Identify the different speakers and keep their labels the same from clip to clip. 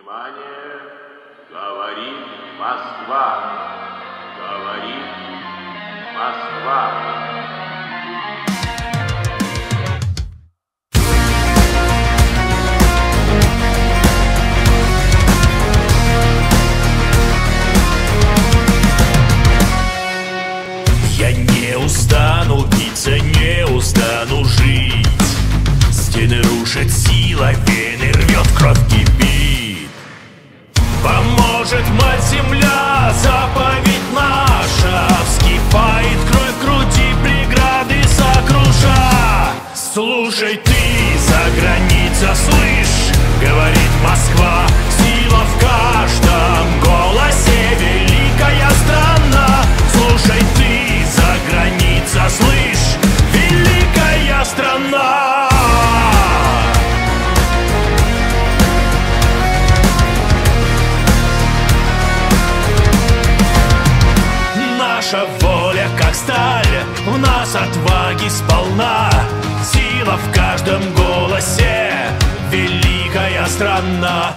Speaker 1: Внимание! Говорит Москва! Говорит Москва!
Speaker 2: Я не устану биться, не устану жить. Стены рушат сила, вены рвет, кровь кипит. Поможет мать-земля, заповедь наша. Вскипает кровь в груди, преграды сокруша. Слушай ты, за граница, слышь, говорит Москва. Сила в каждом голосе, великая страна. Слушай ты, за граница, слышь, великая страна. Наша воля, как сталь, в нас отваги сполна. Сила в каждом голосе, великая страна.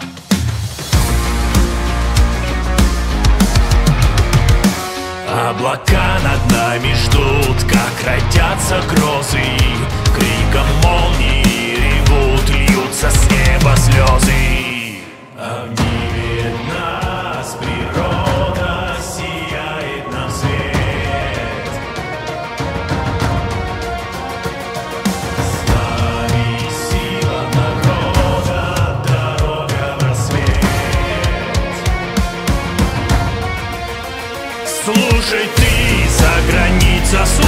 Speaker 2: Облака над нами ждут, как родятся грозы. Криком молнии ревут, льются с неба слезы. А в небе нас природа сияет нам свет. С нами сила народа, дорога в рассвет. Слушай ты, за граница.